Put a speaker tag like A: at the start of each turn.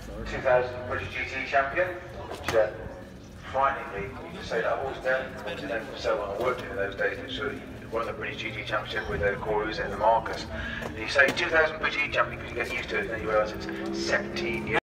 A: 2000 British GT champion, which frighteningly, you just say that horse down, obviously known for so long, I worked in those days, which won the British GT championship with Corus and the Marcus. And you say 2000 British GT champion because you get used to it, and then you realise it's 17 years.